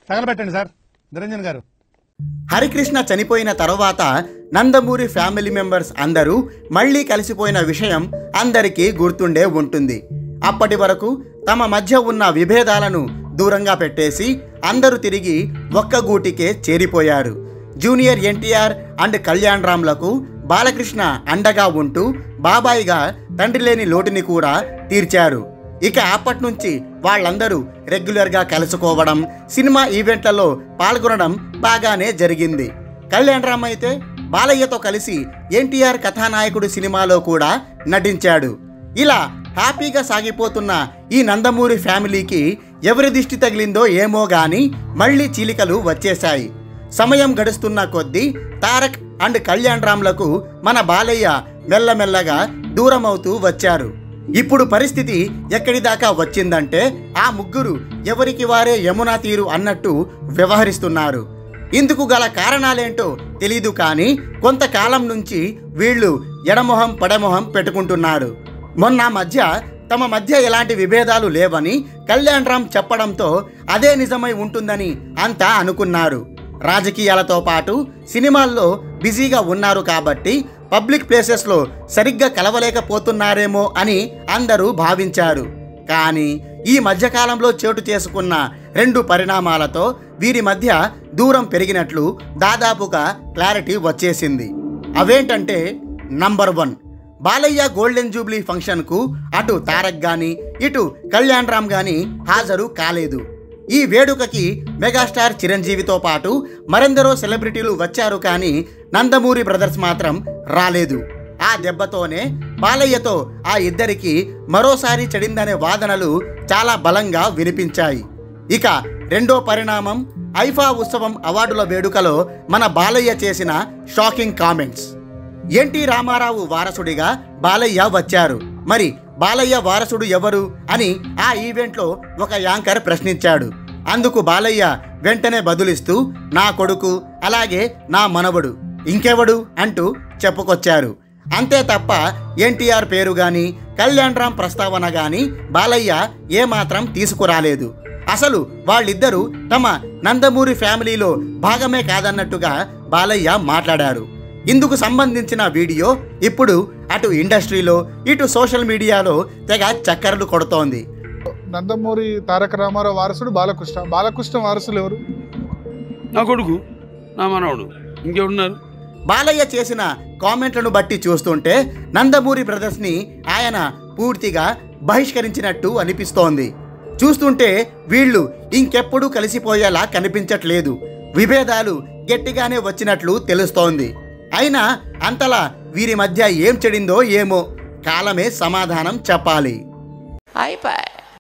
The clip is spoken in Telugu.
తగలబెట్టండి సార్ నిరంజన్ గారు. హరికృష్ణ చనిపోయిన తరువాత నందమూరి ఫ్యామిలీ మెంబర్స్ అందరూ మళ్ళీ కలిసిపోయిన విషయం అందరికీ గుర్తుండే ఉంటుంది. అప్పటి వరకు తమ మధ్య ఉన్న విభేదాలను దూరంగా పెట్టేసి అందరూ తిరిగి ఒక్క గూటికే చేరిపోయారు. జూనియర్ ఎన్టీఆర్ అండ్ కళ్యాణ్ రామ్లకు బాలకృష్ణ అండగా ఉంటూ బాబాయిగా తండ్రి లేని లోటుని కూడా తీర్చారు. ఇక అప్పటి నుంచి వాళ్ళందరూ రెగ్యులర్గా కలుసుకోవడం, సినిమా ఈవెంట్లలో పాల్గొనడం బాగానే జరిగింది. కళ్యాణ్ రామ్ అయితే బాలయ్యతో కలిసి ఎన్టీఆర్ కథానాయకుడు సినిమాలో కూడా నటించాడు. ఇలా హ్యాపీగా సాగిపోతున్న ఈ నందమూరి ఫ్యామిలీకి ఎవరి దిష్టి తగిలిందో ఏమో గాని మళ్ళీ చీలికలు వచ్చేశాయి. సమయం గడుస్తున్న కొద్దీ తారక్ అండ్ కళ్యాణ్ రామ్లకు మన బాలయ్య మెల్లమెల్లగా దూరమవుతూ వచ్చారు. ఇప్పుడు పరిస్థితి ఎక్కడి దాకా వచ్చిందంటే ఆ ముగ్గురు ఎవరికి వారే యమునా తీరు అన్నట్టు వ్యవహరిస్తున్నారు. ఇందుకు గల కారణాలేంటో తెలీదు కానీ కొంతకాలం నుంచి వీళ్ళు ఎడమొహం పడమొహం పెట్టుకుంటున్నారు. మొన్న మధ్య తమ మధ్య ఎలాంటి విభేదాలు లేవని కళ్యాణ్ రామ్ చెప్పడంతో అదే నిజమై ఉంటుందని అంతా అనుకున్నారు. రాజకీయాలతో పాటు సినిమాల్లో బిజీగా ఉన్నారు కాబట్టి పబ్లిక్ ప్లేసెస్లో సరిగ్గా కలవలేకపోతున్నారేమో అని అందరూ భావించారు. కానీ ఈ మధ్యకాలంలో చోటు చేసుకున్న 2 పరిణామాలతో వీరి మధ్య దూరం పెరిగినట్లు దాదాపుగా క్లారిటీ వచ్చేసింది. అవేంటంటే, నంబర్ 1, బాలయ్య గోల్డెన్ జూబ్లీ ఫంక్షన్కు అటు తారక్ కానీ ఇటు కళ్యాణ్ రామ్ కానీ హాజరు కాలేదు. ఈ వేడుకకి మెగాస్టార్ చిరంజీవితో పాటు మరెందరో సెలబ్రిటీలు వచ్చారు కానీ నందమూరి బ్రదర్స్ మాత్రం రాలేదు. ఆ దెబ్బతోనే బాలయ్యతో ఆ ఇద్దరికి మరోసారి చెడిందనే వాదనలు చాలా బలంగా వినిపించాయి. ఇక రెండో పరిణామం ఐఫా ఉత్సవం అవార్డుల వేడుకలో మన బాలయ్య చేసిన షాకింగ్ కామెంట్స్. ఎన్టీ రామారావు వారసుడిగా బాలయ్య వచ్చారు, మరి బాలయ్య వారసుడు ఎవరు అని ఆ ఈవెంట్లో ఒక యాంకర్ ప్రశ్నించాడు. అందుకు బాలయ్య వెంటనే బదులిస్తూ నా కొడుకు, అలాగే నా మనవడు, ఇంకెవడు అంటూ చెప్పుకొచ్చారు. అంతే తప్ప ఎన్టీఆర్ పేరు కానీ కళ్యాణ్ రామ్ ప్రస్తావన కానీ బాలయ్య ఏమాత్రం తీసుకురాలేదు. అసలు వాళ్ళిద్దరూ తమ నందమూరి ఫ్యామిలీలో భాగమే కాదన్నట్టుగా బాలయ్య మాట్లాడారు. ఇందుకు సంబంధించిన వీడియో ఇప్పుడు అటు ఇండస్ట్రీలో ఇటు సోషల్ మీడియాలో తెగ చక్కర్లు కొడుతోంది. నందమూరి తారక రామారావు వారసుడు బాలకృష్ణ. బాలకృష్ణ వారసులు ఎవరు? నా కొడుకు, నా మనవడు, ఇంకెవరున్నారు? బాలయ్య చేసిన కామెంట్లను బట్టి చూస్తుంటే నందమూరి బ్రదర్స్ని ఆయన పూర్తిగా బహిష్కరించినట్టు అనిపిస్తోంది. చూస్తుంటే వీళ్ళు ఇంకెప్పుడు కలిసిపోయేలా కనిపించట్లేదు. విభేదాలు గట్టిగానే వచ్చినట్లు తెలుస్తోంది. అయినా అంతలా వీరి మధ్య ఏం చెడిందో ఏమో కాలమే సమాధానం చెప్పాలి. అయిపోయి